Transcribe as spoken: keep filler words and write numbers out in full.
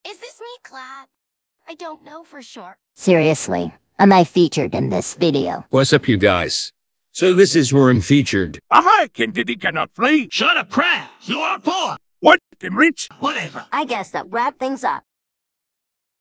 Is this me, Clyde? I don't know for sure. Seriously, am I featured in this video? What's up, you guys? So this is where I'm featured. Aha, Kennedy cannot flee. Shut up, crap! You are poor! What, can reach? Whatever. I guess that wrap things up.